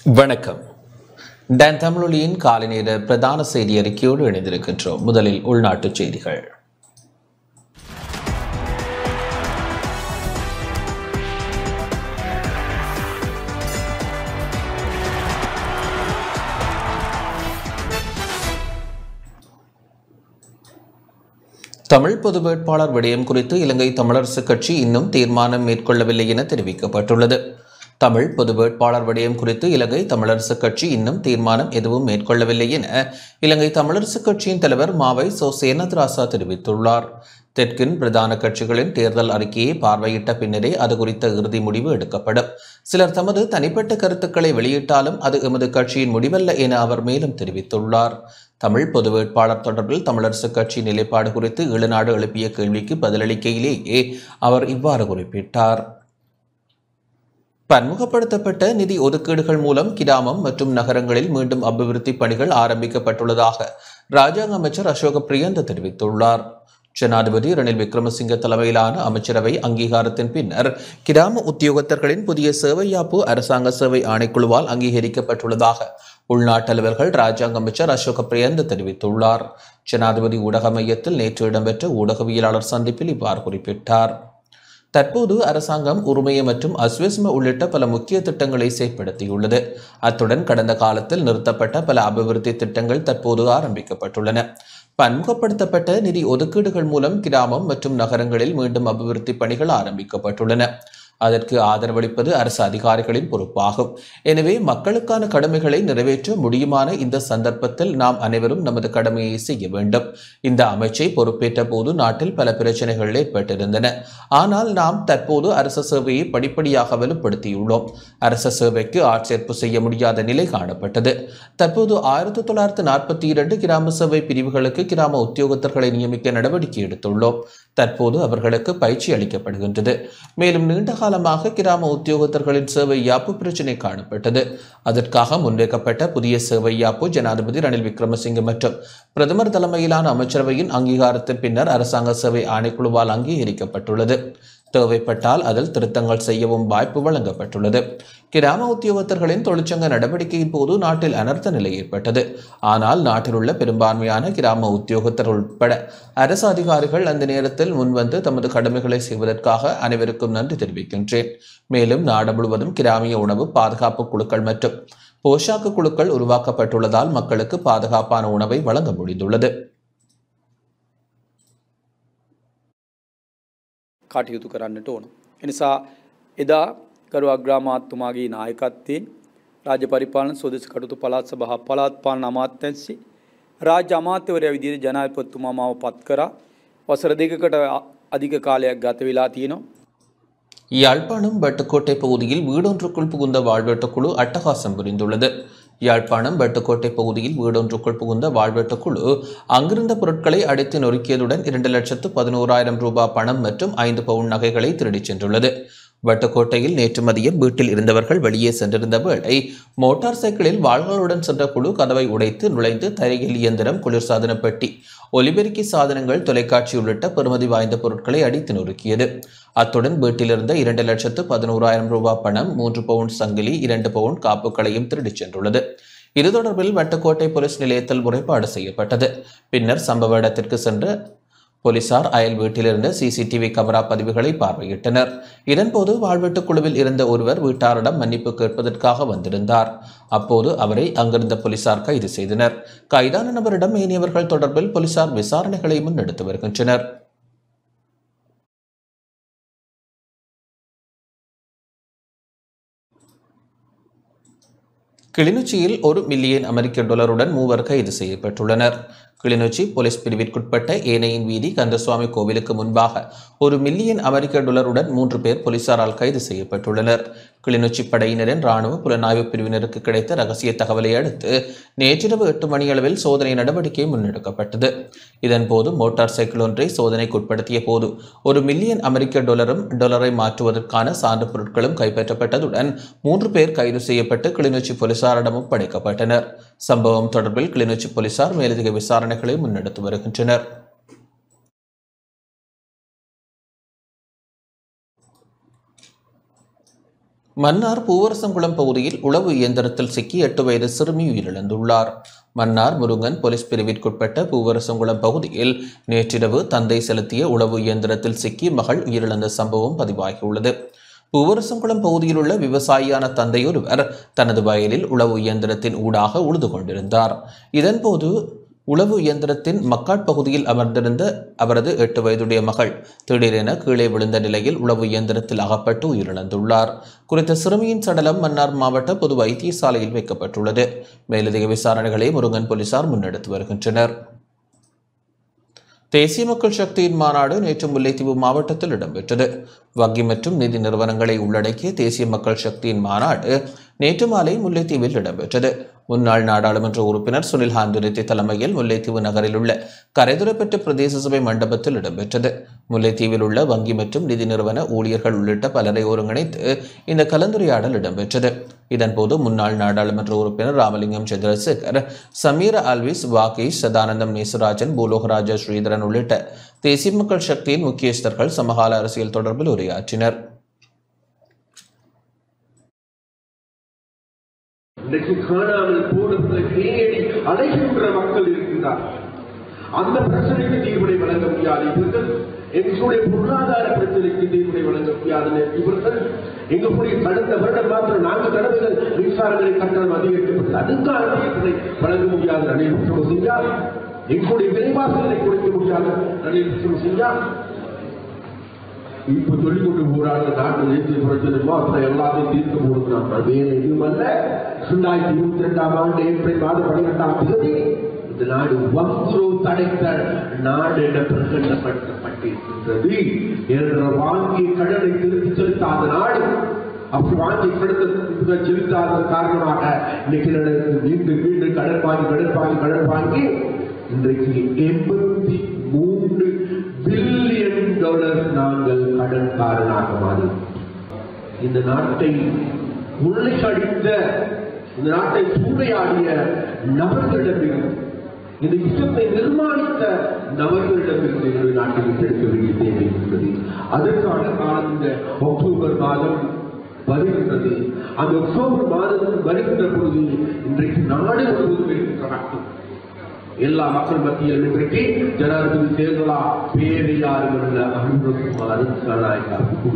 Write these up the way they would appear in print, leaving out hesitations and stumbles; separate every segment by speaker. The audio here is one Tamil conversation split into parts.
Speaker 1: வணக்கம். டான் தமிழொலியின் காலை நேர பிரதான செய்தி அறிக்கையோடு இணைந்திருக்கின்றோம். முதலில் உள்நாட்டுச் செய்திகள். தமிழ் பொது வேட்பாளர் விடயம் குறித்து இலங்கை தமிழரசுக் கட்சி இன்னும் தீர்மானம் மேற்கொள்ளவில்லை என தெரிவிக்கப்பட்டுள்ளது. தமிழ் பொது வேட்பாளர் விடயம் குறித்து இலங்கை தமிழரசுக் கட்சி இன்னும் தீர்மானம் எதுவும் மேற்கொள்ளவில்லை என இலங்கை தமிழரசுக் கட்சியின் தலைவர் மாவை சோ சேனத்ராசா தெரிவித்துள்ளார். தெற்கின் பிரதான கட்சிகளின் தேர்தல் அறிக்கையை பார்வையிட்ட பின்னரே அது குறித்த இறுதி முடிவு எடுக்கப்படும். சிலர் தமது தனிப்பட்ட கருத்துக்களை வெளியிட்டாலும் அது எமது கட்சியின் முடிவல்ல என அவர் மேலும் தெரிவித்துள்ளார். தமிழ் பொது வேட்பாளர் தொடர்பில் தமிழரசுக் கட்சி நிலைப்பாடு குறித்து ஈழநாடு எழுப்பிய கேள்விக்கு பதிலளிக்கையிலேயே அவர் இவ்வாறு குறிப்பிட்டார். பன்முகப்படுத்தப்பட்ட நிதி ஒதுக்கீடுகள் மூலம் கிராமம் மற்றும் நகரங்களில் மீண்டும் அபிவிருத்தி பணிகள் ஆரம்பிக்கப்பட்டுள்ளதாக ராஜாங்க அமைச்சர் அசோக பிரியந்த தெரிவித்துள்ளார். ஜனாதிபதி ரணில் விக்ரமசிங்க தலைமையிலான அமைச்சரவை அங்கீகாரத்தின் பின்னர் கிராம உத்தியோகத்தர்களின் புதிய சேவை யாப்பு அரசாங்க சேவை ஆணைக்குழுவால் அங்கீகரிக்கப்பட்டுள்ளதாக உள்நாட்டு அலுவல்கள் ராஜாங்க அமைச்சர் அசோக பிரியந்த தெரிவித்துள்ளார். ஜனாதிபதி ஊடக மையத்தில் நேற்று இடம்பெற்ற ஊடகவியலாளர் சந்திப்பில் இவ்வாறு குறிப்பிட்டார். தற்போது அரசாங்கம் உரிமைய மற்றும் அஸ்வஸ்ம உள்ளிட்ட பல முக்கிய திட்டங்களை செயற்படுத்தியுள்ளது. அத்துடன் கடந்த காலத்தில் நிறுத்தப்பட்ட பல அபிவிருத்தி திட்டங்கள் தற்போது ஆரம்பிக்கப்பட்டுள்ளன. பன்முகப்படுத்தப்பட்ட நிதி ஒதுக்கீடுகள் மூலம் கிராமம் மற்றும் நகரங்களில் மீண்டும் அபிவிருத்தி பணிகள் ஆரம்பிக்கப்பட்டுள்ளன. அதற்கு ஆதரவளிப்பது அரசு அதிகாரிகளின் பொறுப்பாகும். எனவே மக்களுக்கான கடமைகளை நிறைவேற்ற முடியுமான இந்த சந்தர்ப்பத்தில் நாம் அனைவரும் நமது கடமையை செய்ய வேண்டும். இந்த அமைச்சை பொறுப்பேற்ற போது நாட்டில் பல பிரச்சனைகள் ஏற்பட்டிருந்தன. ஆனால் நாம் தற்போது அரச சேவையை படிப்படியாக வலுப்படுத்தியுள்ளோம். அரச சேவைக்கு ஆட்சேர்ப்பு செய்ய முடியாத நிலை காணப்பட்டது. தற்போது 1942 கிராம சேவை பிரிவுகளுக்கு கிராம உத்தியோகத்தர்களை நியமிக்க நடவடிக்கை எடுத்துள்ளோம். தற்போது அவர்களுக்கு பயிற்சி அளிக்கப்படுகின்றது. மேலும் நீண்ட காலமாக கிராம உத்தியோகத்தர்களின் சேவை யாப்பு பிரச்சினை காணப்பட்டது. அதற்காக முன்வைக்கப்பட்ட புதிய சேவை யாப்பு ஜனாதிபதி ரணில் விக்ரமசிங்க மற்றும் பிரதமர் தலைமையிலான அமைச்சரவையின் அங்கீகாரத்தின் பின்னர் அரசாங்க சேவை ஆணைக்குழுவால் அங்கீகரிக்கப்பட்டுள்ளது. தேவைப்பட்டால் அதில் திருத்தங்கள் செய்யவும் வாய்ப்பு வழங்கப்பட்டுள்ளது. கிராம உத்தியோகத்தர்களின் தொழிற்சங்க நடவடிக்கையின் போது நாட்டில் அனர்த்த நிலை ஏற்பட்டது. ஆனால் நாட்டில் உள்ள பெரும்பான்மையான கிராம உத்தியோகத்தர்கள் உட்பட அரசு அதிகாரிகள் அந்த நேரத்தில் முன்வந்து தமது கடமைகளை செய்வதற்காக அனைவருக்கும் நன்றி தெரிவிக்கின்றேன். மேலும் நாடு முழுவதும் கிராமிய உணவு பாதுகாப்பு குழுக்கள் மற்றும் போஷாக்கு குழுக்கள் உருவாக்கப்பட்டுள்ளதால் மக்களுக்கு பாதுகாப்பான உணவை வழங்க முடிந்துள்ளது.
Speaker 2: කටයුතු කරන්නට ඕන. එනිසා එදා ගරු අග්‍රාමාත්‍යතුමාගේ නායකත්වයෙන් රාජ්‍ය පරිපාලන ස්වදේශ කටයුතු පළාත් සභා පළාත් පාලන අමාත්‍යාංශයේ රාජ්‍ය අමාත්‍යවරයා විදිහට ජනාධිපතිතුමා මාව පත් කරා. වසර දෙකකට අධික කාලයක් ගත වෙලා තියෙනවා.
Speaker 1: யாழ்ப்பாணம் வட்டுக்கோட்டை பகுதியில் வீடொன்றுக்குள் புகுந்த வாழ்வெட்டுக்குழு அட்டகாசம் புரிந்துள்ளது. யாழ்ப்பாணம் வட்டுக்கோட்டை பகுதியில் வீடொன்றுக்குள் புகுந்த வாழ்வெட்டுக்குழு அங்கிருந்த பொருட்களை அடித்து நொறுக்கியதுடன் 2,11,000 ரூபாய் பணம் மற்றும் 5 பவுன் நகைகளை திருடிச் சென்றுள்ளது. வட்டுக்கோட்டையில் நேற்று மதியம் வீட்டில் இருந்தவர்கள் வெளியே சென்றிருந்த வேளை மோட்டார் சைக்கிளில் வாள்களுடன் சென்ற குழு கதவை உடைத்து நுழைந்து தரையில் இயந்திரம், குளிர்சாதன பெட்டி, ஒலிபெருக்கி சாதனங்கள், தொலைக்காட்சி உள்ளிட்ட பெறுமதி வாய்ந்த பொருட்களை அடித்து நொறுக்கியது. அத்துடன் வீட்டிலிருந்த 2,11,000 ரூபாய் பணம், 3 பவுன் சங்கிலி, 2 பவுன் காப்புகளையும் திருடிச் சென்றுள்ளது. இது தொடர்பில் வட்டுக்கோட்டை போலீஸ் நிலையத்தில் முறைப்பாடு செய்யப்பட்டது. பின்னர் சம்பவ இடத்திற்கு சென்ற போலீசார் அயல் வீட்டிலிருந்த சிசிடிவி கமரா பதிவுகளை பார்வையிட்டனர். இதன்போது வாழ்வெட்டு குழுவில் இருந்த ஒருவர் வீட்டாரிடம் மன்னிப்பு கேட்பதற்காக வந்திருந்தார். அப்போது அவரை அங்கிருந்த போலீசார் கைது செய்தனர். கைதான நபரிடம் ஏனையவர்கள் தொடர்பில் போலீசார் விசாரணைகளை முன்னெடுத்து வருகின்றனர். கிளிநொச்சியில் $1 மில்லியன் மூவர் கைது செய்யப்பட்டுள்ளனர். கிளிநொச்சி போலீஸ் பிரிவிற்குட்பட்ட ஏனையின் வீதி கந்தசுவாமி கோவிலுக்கு முன்பாக $1 மில்லியன் 3 பேர் போலீசாரால் கைது செய்யப்பட்டுள்ளனர். கிளிநொச்சி படையினரின் இராணுவ புலனாய்வு பிரிவினருக்கு கிடைத்த ரகசிய தகவலை அடுத்து நேற்றிரவு 8 மணியளவில் சோதனை நடவடிக்கை முன்னெடுக்கப்பட்டது. இதன்போது மோட்டார் சைக்கிள் ஒன்றை சோதனைக்குட்படுத்திய போது $1 மில்லியன் டாலரை மாற்றுவதற்கான சான்று பொருட்களும் கைப்பற்றப்பட்டதுடன் 3 பேர் கைது செய்யப்பட்டு கிளிநொச்சி போலீசாரிடம் ஒப்படைக்கப்பட்டனர். சம்பவம் தொடர்பில் கிளிநொச்சி போலீசார் மேலதிக விசாரணைகளை முன்னெடுத்து வருகின்றனர். மன்னார் பூவரசங்குளம் பகுதியில் உளவு இயந்திரத்தில் சிக்கி 8 வயது சிறுமி உயிரிழந்துள்ளார். மன்னார் முருங்கன் போலீஸ் பிரிவிற்குட்பட்ட பூவரசங்குளம் பகுதியில் நேற்றிரவு தந்தை செலுத்திய உளவு இயந்திரத்தில் சிக்கி மகள் உயிரிழந்த சம்பவம் பதிவாகியுள்ளது. பூவரசங்குளம் பகுதியில் உள்ள விவசாயியான தந்தையொருவர் தனது வயலில் உளவு இயந்திரத்தின் ஊடாக உழுது கொண்டிருந்தார். இதன்போது உளவு இயந்திரத்தின் மக்காட் பகுதியில் அமர்ந்திருந்த அவரது 8 வயதுடைய மகள் திடீரென கீழே விழுந்த நிலையில் உளவு இயந்திரத்தில் அகப்பட்டு உயிரிழந்துள்ளார். குறித்த சிறுமியின் சடலம் மன்னார் மாவட்ட பொது வைத்தியசாலையில் வைக்கப்பட்டுள்ளது. மேலதிக விசாரணைகளை முருங்கன் போலீசார் முன்னெடுத்து வருகின்றனர். தேசிய மக்கள் சக்தியின் மாநாடு நேற்று முல்லைத்தீவு மாவட்டத்தில் இடம்பெற்றது. வங்கி மற்றும் நிதி நிறுவனங்களை உள்ளடக்கிய தேசிய மக்கள் சக்தியின் மாநாடு நேற்று மாலை முல்லைத்தீவில் இடம்பெற்றது. முன்னாள் நாடாளுமன்ற உறுப்பினர் சுனில் ஹாந்துரித்தி தலைமையில் முல்லைத்தீவு நகரில் உள்ள கரைதுரப்பெற்ற பிரதேச சபை மண்டபத்தில் இடம்பெற்றது. முல்லைத்தீவில் உள்ள வங்கி மற்றும் நிதி நிறுவன ஊழியர்கள் உள்ளிட்ட பலரை ஒருங்கிணைத்து இந்த கலந்துரையாடல் இடம்பெற்றது. இதன்போது முன்னாள் நாடாளுமன்ற உறுப்பினர் ராமலிங்கம் சந்திரசேகர், சமீர அல்விஸ், வாகேஷ், சதானந்தம், நேசுராஜன், பூலோகராஜா ஸ்ரீதரன் உள்ளிட்ட தேசிய மக்கள் சக்தியின் முக்கியஸ்தர்கள் சமகால அரசியல் தொடர்பில் உரையாற்றினர்.
Speaker 3: இன்றைக்கு காணாமல் போனவர்களை தேடி அலைகின்ற மக்கள் இருக்கின்றார். அந்த பிரச்சனைக்கு தீர்வினை வழங்க முடியாது இவர்கள். எங்களுடைய பொருளாதார பிரச்சனைக்கு தீர்வினை வழங்க முடியாது இவர்கள். எங்களுடைய கடந்த வருடம் மாத்திரம் 4 தடவைகள் மின்சாரங்களை கட்டணம் அதிகரிக்கப்பட்டது. அதுக்கான தீர்வினை வழங்க முடியாது ரணில் விக்ரமசிங்கா. எங்களுடைய விலைவாசலை குறைக்க முடியாது ரணில் விக்ரமசிங்கா. இப்ப சொல்லிக் கொண்டு போராட நாட்டு தேசிய பிரச்சனை மாத்திரம் எல்லாத்தையும் தீர்க்க போடுகிறான். வேறு எதுவும் அல்ல. 2022ஆம் ஆண்டு ஏப்ரல் மாதம் 12ஆம் தேதி இந்த நாடு வங்குரோ தடைத்த நாடு என பிரகடனப்படுத்தப்பட்டிருக்கின்றது. என்ற வாங்கிய கடனை திருப்பி செலுத்தாத நாடு. அப்படி வாங்கி கடத்த செலுத்தாத காரணமாக இன்னைக்கு மீண்டும் கடன் வாங்கி இன்றைக்கு $83 பில்லியன் நாங்கள் கடன்காரனாக மாறி இந்த நாட்டை கொள்ளையடித்த, இந்த நாட்டை சூறையாடிய நபர்களிடமிருந்து, இந்த யுத்தத்தை நிர்மாணித்த நபர்களிடமிருந்து எங்கள் நாட்டை விட்டெடுக்க வேண்டிய தேவை இருக்கிறது. அதற்கான காலம் இந்த அக்டோபர் மாதம் வருகின்றது. அந்த அக்டோபர் மாதத்தில் வருகின்ற பொழுது இன்றைக்கு நாடு முழுவதும் இருக்கின்ற நாட்கள் எல்லா மக்கள் மத்தியில் இன்றைக்கு ஜனாதிபதி தேர்தலா பேரை யாரும் அனுபவகுமார் கருணாநிதி.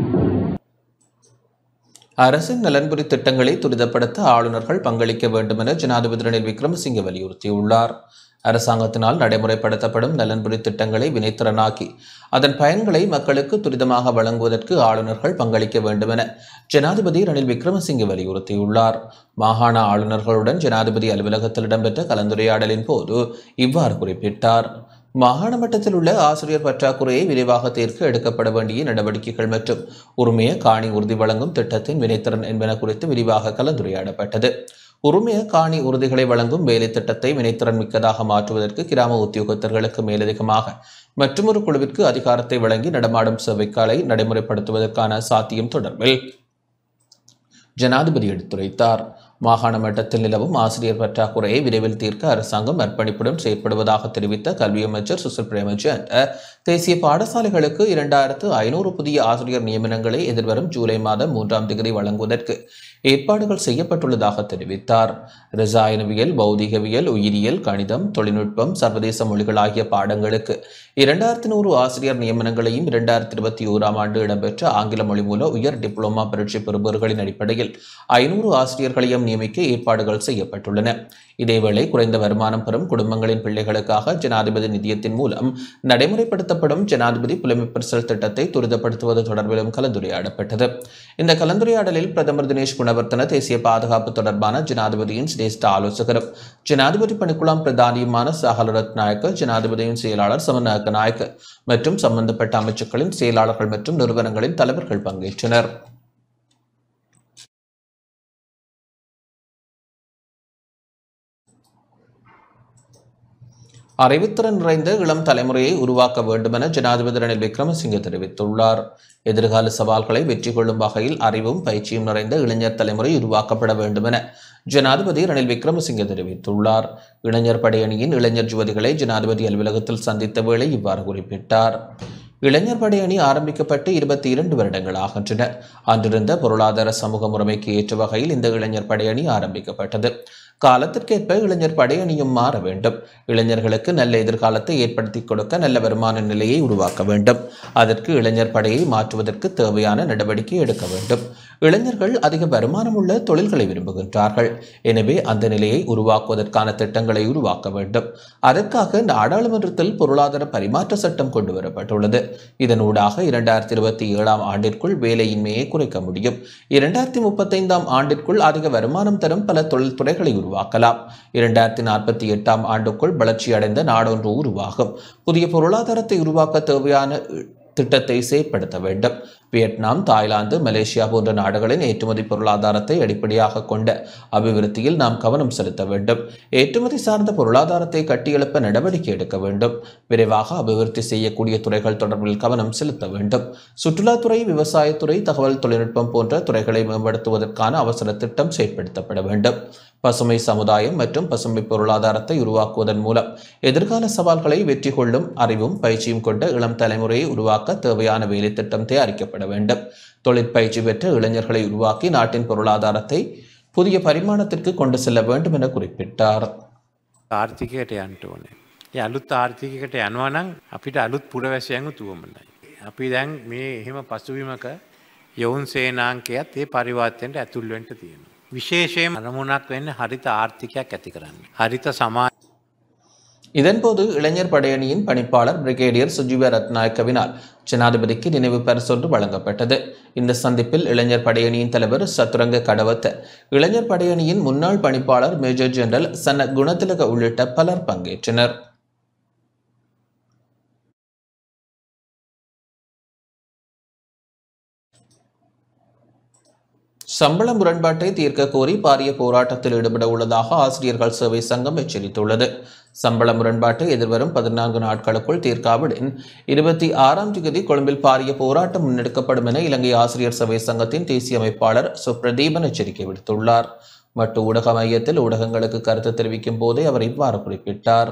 Speaker 1: அரசின் நலன்புரி திட்டங்களை துரிதப்படுத்த ஆளுநர்கள் பங்களிக்க வேண்டும் என ஜனாதிபதி ரணில் விக்ரமசிங்கே வலியுறுத்தியுள்ளார். அரசாங்கத்தினால் நடைமுறைப்படுத்தப்படும் நலன்புரி திட்டங்களை வினைத்திறனாக்கி அதன் பயன்களை மக்களுக்கு துரிதமாக வழங்குவதற்கு ஆளுநர்கள் பங்களிக்க வேண்டும் என ஜனாதிபதி ரணில் விக்ரமசிங்கே வலியுறுத்தியுள்ளார். மாகாண ஆளுநர்களுடன் ஜனாதிபதி அலுவலகத்தில் இடம்பெற்ற கலந்துரையாடலின் போது இவ்வாறு குறிப்பிட்டார். மாகாண மட்டத்தில் உள்ள ஆசிரியர் பற்றாக்குறையை விரைவாக தீர்க்க எடுக்கப்பட வேண்டிய நடவடிக்கைகள் மற்றும் உரிமைய காணி உறுதி வழங்கும் திட்டத்தின் வினைத்திறன் என்பன குறித்து விரிவாக கலந்துரையாடப்பட்டது. உரிமைய காணி உறுதிகளை வழங்கும் வேலை திட்டத்தை வினைத்திறன் மிக்கதாக மாற்றுவதற்கு கிராம உத்தியோகத்தர்களுக்கு மேலதிகமாக மற்றொரு குழுவிற்கு அதிகாரத்தை வழங்கி நடமாடும் சேவைக்காலை நடைமுறைப்படுத்துவதற்கான சாத்தியம் தொடர்பில் ஜனாதிபதி எடுத்துரைத்தார். மாகாண மட்டத்தில் நிலவும் ஆசிரியர் பற்றாக்குறையை விரைவில் தீர்க்க அரசாங்கம் அர்ப்பணிப்புடன் செயற்படுவதாக தெரிவித்த கல்வி அமைச்சர் சுசில் பிரேமச்சந்திர, தேசிய பாடசாலைகளுக்கு 2500 புதிய ஆசிரியர் நியமனங்களை எதிர்வரும் ஜூலை மாதம் 3ஆம் தேதி வழங்குவதற்கு ஏற்பாடுகள் செய்யப்பட்டுள்ளதாக தெரிவித்தார். இரசாயனவியல், பௌதிகவியல், உயிரியல், கணிதம், தொழில்நுட்பம், சர்வதேச மொழிகள் ஆகிய பாடங்களுக்கு 2100 ஆசிரியர் நியமனங்களையும் 2021ஆம் ஆண்டு இடம்பெற்ற ஆங்கில மொழி மூல உயர் டிப்ளோமா பரீட்சை பெறுபவர்களின் அடிப்படையில் 500 ஆசிரியர்களையும் நியமிக்க ஏற்பாடுகள் செய்யப்பட்டுள்ளன. இதேவேளை குறைந்த வருமானம் பெறும் குடும்பங்களின் பிள்ளைகளுக்காக ஜனாதிபதி நிதியத்தின் மூலம் நடைமுறைப்படுத்தப்படும் ஜனாதிபதி புலமைப்பரிசல் திட்டத்தை துரிதப்படுத்துவது தொடர்பிலும் கலந்துரையாடப்பட்டது. இந்த கலந்துரையாடலில் பிரதமர் தினேஷ் குணவர்த்தன, தேசிய பாதுகாப்பு தொடர்பான ஜனாதிபதியின் சிரேஷ்ட ஆலோசகரும் ஜனாதிபதி பணிக்குழாம் பிரதானியுமான சாகல ரத்நாயக்க, ஜனாதிபதியின் செயலாளர் சமநாயக்க நாயக்க மற்றும் சம்பந்தப்பட்ட அமைச்சுக்களின் செயலாளர்கள் மற்றும் நிறுவனங்களின் தலைவர்கள் பங்கேற்றனர். அறிவுத்திறன் நிறைந்த இளம் தலைமுறையை உருவாக்க வேண்டும் என ஜனாதிபதி ரணில் விக்ரமசிங்கே தெரிவித்துள்ளார். எதிர்கால சவால்களை வெற்றி கொள்ளும் வகையில் அறிவும் பயிற்சியும் நிறைந்த இளைஞர் தலைமுறை உருவாக்கப்பட வேண்டும் என ஜனாதிபதி ரணில் விக்ரமசிங்கே தெரிவித்துள்ளார். இளைஞர் படையணியின் இளைஞர் யுவதிகளை ஜனாதிபதி அலுவலகத்தில் சந்தித்த வேளை இவ்வாறு குறிப்பிட்டார். இளைஞர் படை அணி ஆரம்பிக்கப்பட்டு 22 வருடங்கள் ஆகின்றன. அன்றிருந்த பொருளாதார சமூக முறைமைக்கு ஏற்ற வகையில் இந்த இளைஞர் படை அணி ஆரம்பிக்கப்பட்டது. காலத்திற்கேற்ப இளைஞர் படை அணியும் மாற வேண்டும். இளைஞர்களுக்கு நல்ல எதிர்காலத்தை ஏற்படுத்தி கொடுக்க நல்ல வருமான நிலையை உருவாக்க வேண்டும். அதற்கு இளைஞர் படையை மாற்றுவதற்கு தேவையான நடவடிக்கை எடுக்க வேண்டும். இளைஞர்கள் அதிக வருமானம் உள்ள தொழில்களை விரும்புகின்றார்கள். எனவே அந்த நிலையை உருவாக்குவதற்கான திட்டங்களை உருவாக்க வேண்டும். அதற்காக நாடாளுமன்றத்தில் பொருளாதார பரிமாற்ற சட்டம் கொண்டு வரப்பட்டுள்ளது. இதனூடாக 2027 ஆண்டிற்குள் வேலையின்மையை குறைக்க முடியும். 2035 ஆண்டிற்குள் அதிக வருமானம் தரும் பல தொழில்துறைகளை உருவாக்கலாம். 2048 ஆண்டுக்குள் வளர்ச்சி அடைந்த நாடொன்று உருவாகும். புதிய பொருளாதாரத்தை உருவாக்க தேவையான திட்டத்தை செயற்படுத்த வேண்டும். வியட்நாம், தாய்லாந்து, மலேசியா போன்ற நாடுகளின் ஏற்றுமதி பொருளாதாரத்தை அடிப்படையாக கொண்ட அபிவிருத்தியில் நாம் கவனம் செலுத்த வேண்டும். ஏற்றுமதி சார்ந்த பொருளாதாரத்தை கட்டியெழுப்ப நடவடிக்கை எடுக்க வேண்டும். விரைவாக அபிவிருத்தி செய்யக்கூடிய துறைகள் தொடர்பில் கவனம் செலுத்த வேண்டும். சுற்றுலாத்துறை, விவசாயத்துறை, தகவல் தொழில்நுட்பம் போன்ற துறைகளை மேம்படுத்துவதற்கான அவசர திட்டம் செயற்படுத்தப்பட வேண்டும். பசுமை சமுதாயம் மற்றும் பசுமை பொருளாதாரத்தை உருவாக்குவதன் மூலம் எதிர்கால சவால்களை வெற்றி கொள்ளும் அறிவும் பயிற்சியும் கொண்ட இளம் தலைமுறையை உருவாக்க தேவையான வேலை திட்டம் தயாரிக்கப்பட வேண்டும். தொழிற்பயிற்சி பெற்ற இளைஞர்களை உருவாக்கி நாட்டின் பொருளாதாரத்தை புதிய பரிமாணத்திற்கு கொண்டு செல்ல வேண்டும் என குறிப்பிட்டார்.
Speaker 4: ආර්ථිකයට යන්න ඕනේ. ඒ අලුත් ආර්ථිකයකට යනවා නම් අපිට අලුත් පුරවැසියන් උතුවමනයි. අපි දැන් මේ එහෙම පසුබිමක යොවුන් සේනාංකයත් ඒ පරිවර්තනයට ඇතුල් වෙන්න තියෙනවා. විශේෂයෙන් අරමුණක් වෙන්නේ හරිත ආර්ථිකයක් ඇති කරන්න. හරිත සමාජ
Speaker 1: இதன்போது இளைஞர் படையணியின் பணிப்பாளர் பிரிகேடியர் சுஜீவ ரத்நாயக்கவினால் ஜனாதிபதிக்கு நினைவு பரிசொன்று வழங்கப்பட்டது. இந்த சந்திப்பில் இளைஞர் படையணியின் தலைவர் சத்துரங்க கடவத்த, இளைஞர் படையணியின் முன்னாள் பணிப்பாளர் மேஜர் ஜெனரல் சன குணதிலக உள்ளிட்ட பலர் பங்கேற்றனர். சம்பள முரண்பாட்டை தீர்க்க கோரி பாரிய போராட்டத்தில் ஈடுபட உள்ளதாக ஆசிரியர்கள் சேவை சங்கம் எச்சரித்துள்ளது. சம்பள முரண்பாட்டை எதிர்வரும் 14 நாட்களுக்குள் தீர்க்காவிடின் 26ஆம் தேதி கொழும்பில் பாரிய போராட்டம் முன்னெடுக்கப்படும் என இலங்கை ஆசிரியர் சேவை சங்கத்தின் தேசிய அமைப்பாளர் சுப்ரதீபன் எச்சரிக்கை விடுத்துள்ளார். மட்டு ஊடக மையத்தில் ஊடகங்களுக்கு கருத்து தெரிவிக்கும் போதே அவர் இவ்வாறு குறிப்பிட்டார்.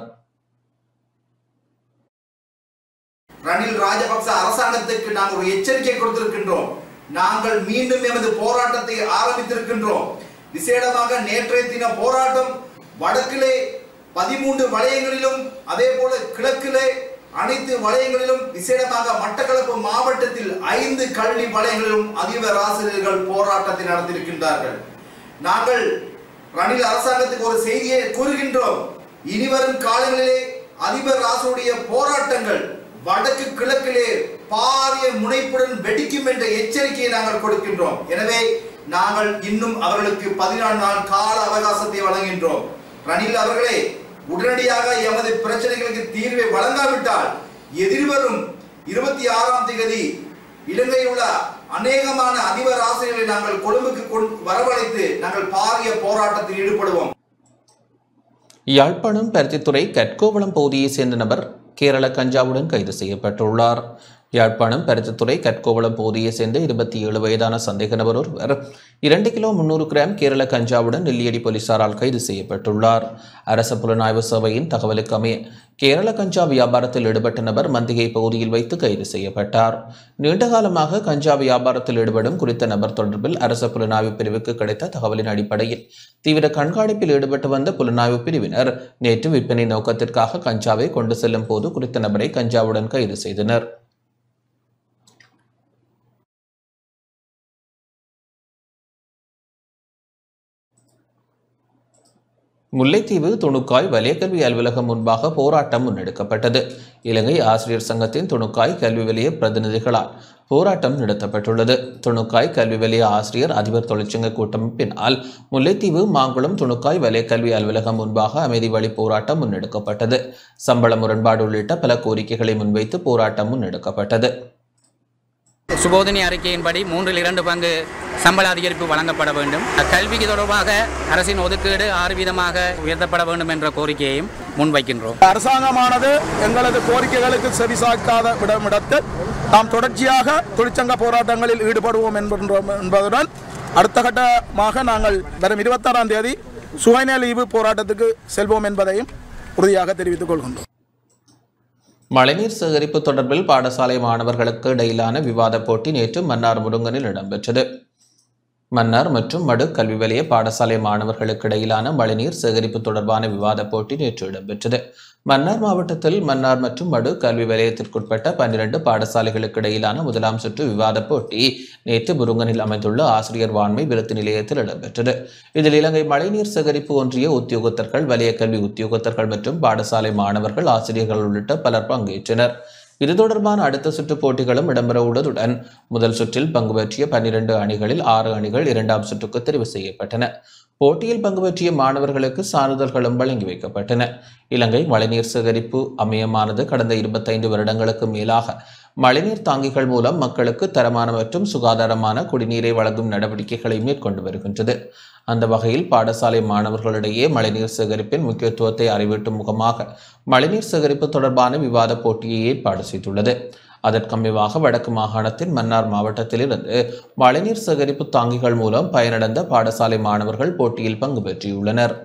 Speaker 5: ரணில் ராஜபக்ச அரசாங்கத்திற்கு நாங்கள் ஒரு எச்சரிக்கை கொடுத்திருக்கின்றோம். நாங்கள் மீண்டும் எமது போராட்டத்தை ஆரம்பித்திருக்கின்றோம். விசேடமாக நேற்றைய தின போராட்டம் வடக்கிலே 13 வலயங்களிலும் அதே போல கிழக்கிலே அனைத்து வலயங்களிலும் விசேடமாக மட்டக்களப்பு மாவட்டத்தில் 5 கல்வி வலயங்களிலும் அதிபர் ஆசிரியர்கள் போராட்டத்தை நடத்தியிருக்கின்றார்கள். நாங்கள் ரணில் அரசாங்கத்துக்கு ஒரு செய்தியை கூறுகின்றோம். இனிவரும் காலங்களிலே அதிபர் ராசுடைய போராட்டங்கள் வடக்கு கிழக்கிலே பாரிய முனைப்புடன் வெடிக்கும் என்ற எச்சரிக்கையை நாங்கள் கொடுக்கின்றோம். எனவே நாங்கள் இன்னும் அவர்களுக்கு 14 நாள் கால அவகாசத்தை வழங்குகின்றோம். ரணில் அவர்களே, உடனடியாக எமது பிரச்சனைகளுக்கு தீர்வை வழங்காவிட்டால் எதிர்வரும் 26ஆம் தேதி இலங்கையில் உள்ள அநேகமான அதிபர் ஆசிரியர்களை நாங்கள் கொழும்புக்கு வரவழைத்து நாங்கள் பாரிய போராட்டத்தில் ஈடுபடுவோம்.
Speaker 1: யாழ்ப்பாணம் பருத்தித்துறை கட்கோவளம் பகுதியை சேர்ந்த நபர் கேரள கஞ்சாவுடன் கைது செய்யப்பட்டுள்ளார். யாழ்ப்பாணம் பருத்தித்துறை கட்கோவளம் பகுதியை சேர்ந்த 27 வயதான சந்தேக நபர் ஒருவர் 2 கிலோ 300 கிராம் கேரள கஞ்சாவுடன் நெல்லியடி போலீசாரால் கைது செய்யப்பட்டுள்ளார். அரச புலனாய்வு சேவையின் தகவலுக்கு அமைய கேரள கஞ்சா வியாபாரத்தில் ஈடுபட்ட நபர் மந்திகை பகுதியில் வைத்து கைது செய்யப்பட்டார். நீண்ட காலமாக கஞ்சா வியாபாரத்தில் ஈடுபடும் குறித்த நபர் தொடர்பில் அரச புலனாய்வு பிரிவுக்கு கிடைத்த தகவலின் அடிப்படையில் தீவிர கண்காணிப்பில் ஈடுபட்டு வந்த புலனாய்வு பிரிவினர் நேற்று விற்பனை நோக்கத்திற்காக கஞ்சாவை கொண்டு செல்லும் போது குறித்த நபரை கஞ்சாவுடன் கைது செய்தனர். முல்லைத்தீவு துணுக்காய் வலயக்கல்வி அலுவலகம் முன்பாக போராட்டம் முன்னெடுக்கப்பட்டது. இலங்கை ஆசிரியர் சங்கத்தின் துணுக்காய் கல்வி வலய பிரதிநிதிகளால் போராட்டம் நடத்தப்பட்டுள்ளது. துணுக்காய் கல்வி வலய ஆசிரியர் அதிபர் தொழிற்சங்க கூட்டமைப்பினால் முல்லைத்தீவு மாங்குளம் துணுக்காய் வலயக்கல்வி அலுவலகம் முன்பாக அமைதி வழி போராட்டம் முன்னெடுக்கப்பட்டது. சம்பள முரண்பாடு உள்ளிட்ட பல கோரிக்கைகளை முன்வைத்து போராட்டம் முன்னெடுக்கப்பட்டது.
Speaker 6: சுபோதனி அறிக்கையின்படி 3/2 பங்கு சம்பள அதிகரிப்பு வழங்கப்பட வேண்டும். கல்விக்கு தொடர்பாக அரசின் ஒதுக்கீடு 6% உயர்த்தப்பட வேண்டும் என்ற கோரிக்கையையும் முன்வைக்கின்றோம்.
Speaker 7: அரசாங்கமானது எங்களது கோரிக்கைகளுக்கு செவிசாய்க்காத விடத்தில் நாம் தொடர்ச்சியாக தொழிற்சங்க போராட்டங்களில் ஈடுபடுவோம் என்பதுடன் அடுத்த கட்டமாக நாங்கள் வரும் 26ஆம் தேதி சுயநல லீவு போராட்டத்துக்கு செல்வோம் என்பதையும் உறுதியாக தெரிவித்துக் கொள்கின்றோம்.
Speaker 1: மழைநீர் சேகரிப்பு தொடர்பில் பாடசாலை மாணவர்களுக்கு இடையிலான விவாத போட்டி நேற்று மன்னார் முருங்கனில் இடம்பெற்றது. மன்னார் மற்றும் மடு கல்வி வலய பாடசாலை மாணவர்களுக்கு இடையிலான மழைநீர் சேகரிப்பு தொடர்பான விவாத போட்டி நேற்று இடம்பெற்றது. மன்னார் மாவட்டத்தில் மன்னார் மற்றும் மடு கல்வி வலயத்திற்குட்பட்ட 12 பாடசாலைகளுக்கு இடையிலான முதலாம் சுற்று விவாத போட்டி நேற்று முருங்கனில் அமைந்துள்ள ஆசிரியர் வான்மை விருத்து நிலையத்தில் இடம்பெற்றது. இதில் இலங்கை மழைநீர் சேகரிப்பு ஒன்றிய உத்தியோகத்தர்கள், வலய கல்வி உத்தியோகத்தர்கள் மற்றும் பாடசாலை மாணவர்கள், ஆசிரியர்கள் உள்ளிட்ட பலர் பங்கேற்றனர். இது தொடர்பான அடுத்த சுற்று போட்டிகளும் இடம்பெற உள்ளதுடன் முதல் சுற்றில் பங்கு பெற்றிய 12 அணிகளில் 6 அணிகள் இரண்டாம் சுற்றுக்கு தெரிவு செய்யப்பட்டன. போட்டியில் பங்கு பெற்றிய மாணவர்களுக்கு சான்றிதழ்களும் வழங்கி வைக்கப்பட்டன. இலங்கை மழைநீர் சேகரிப்பு அமையமானது கடந்த 25 வருடங்களுக்கு மேலாக மழைநீர் தாங்கிகள் மூலம் மக்களுக்கு தரமான மற்றும் சுகாதாரமான குடிநீரை வழங்கும் நடவடிக்கைகளை மேற்கொண்டு வருகின்றது. அந்த வகையில் பாடசாலை மாணவர்களிடையே மழைநீர் சேகரிப்பின் முக்கியத்துவத்தை அறிவூட்டும் முகமாக மழைநீர் சேகரிப்பு தொடர்பான விவாத போட்டியை ஏற்பாடு செய்துள்ளது. அதற்கமைவாக வடக்கு மாகாணத்தின் மன்னார் மாவட்டத்திலிருந்து மழைநீர் சேகரிப்பு தாங்கிகள் மூலம் பயனடைந்த பாடசாலை மாணவர்கள் போட்டியில் பங்கு பெற்றியுள்ளனர்.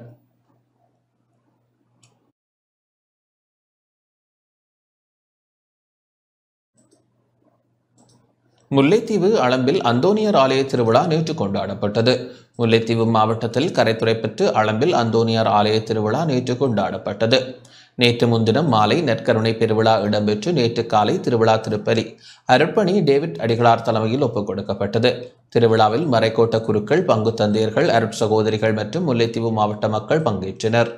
Speaker 1: முல்லைத்தீவு அளம்பில் அந்தோனியார் ஆலய திருவிழா நேற்று கொண்டாடப்பட்டது. முல்லைத்தீவு மாவட்டத்தில் கரைத்துறை பெற்று அளம்பில் அந்தோனியார் ஆலய திருவிழா நேற்று கொண்டாடப்பட்டது. நேற்று முன்தினம் மாலை நற்கருணை பெருவிழா இடம்பெற்று நேற்று காலை திருவிழா திருப்பலி அருட்பணி டேவிட் அடிகளார் தலைமையில் ஒப்புக் கொடுக்கப்பட்டது. திருவிழாவில் மறைக்கோட்ட குருக்கள், பங்கு தந்தையர்கள், அருட்சகோதரிகள் மற்றும் முல்லைத்தீவு மாவட்ட மக்கள் பங்கேற்றனர்.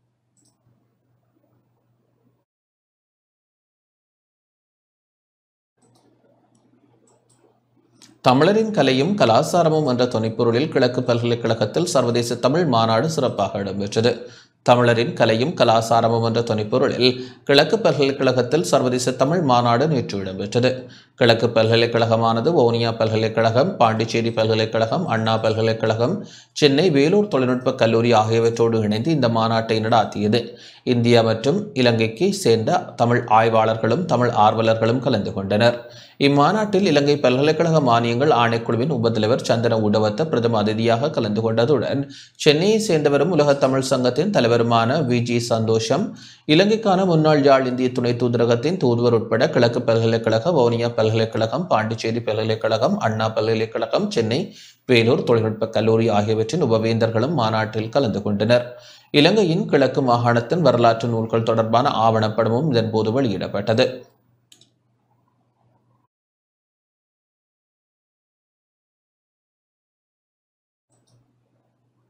Speaker 1: தமிழரின் கலையும் கலாசாரமும் என்ற துணைப்பொருளில் கிழக்கு பல்கலைக்கழகத்தில் சர்வதேச தமிழ் மாநாடு சிறப்பாக இடம்பெற்றது. தமிழரின் கலையும் கலாசாரமும் என்ற துணைப்பொருளில் கிழக்கு பல்கலைக்கழகத்தில் சர்வதேச தமிழ் மாநாடு நேற்று இடம்பெற்றது. கிழக்கு பல்கலைக்கழகமானது வவுனியா பல்கலைக்கழகம், பாண்டிச்சேரி பல்கலைக்கழகம், அண்ணா பல்கலைக்கழகம், சென்னை வேலூர் தொழில்நுட்ப கல்லூரி ஆகியவற்றோடு இணைந்து இந்த மாநாட்டை நடாத்தியது. இந்தியா மற்றும் இலங்கைக்கு சேர்ந்த தமிழ் ஆய்வாளர்களும் தமிழ் ஆர்வலர்களும் கலந்து கொண்டனர். இம்மாநாட்டில் இலங்கை பல்கலைக்கழக மானியங்கள் ஆணைக்குழுவின் உபத்தலைவர் சந்தன உடவத்த பிரதம அதிதியாக கலந்து கொண்டதுடன் சென்னையை சேர்ந்தவரும் உலக தமிழ் சங்கத்தின் தலைவருமான VG சந்தோஷம், இலங்கைக்கான முன்னாள் யாழ் இந்திய துணை தூதரகத்தின் தூதுவர் உட்பட கிழக்கு பல்கலைக்கழக, வவுனியா பல்கலைக்கழகம், பாண்டிச்சேரி பல்கலைக்கழகம், அண்ணா பல்கலைக்கழகம், சென்னை வேலூர் தொழில்நுட்ப கல்லூரி ஆகியவற்றின் உபவேந்தர்களும் மாநாட்டில் கலந்து கொண்டனர். இலங்கையின் கிழக்கு மாகாணத்தின் வரலாற்று நூல்கள் தொடர்பான ஆவணப்படமும் இதன்போது வெளியிடப்பட்டது.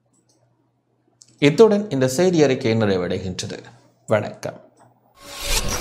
Speaker 1: இத்துடன் இந்த செய்தி அறிக்கை நிறைவடைகின்றது. வணக்கம்.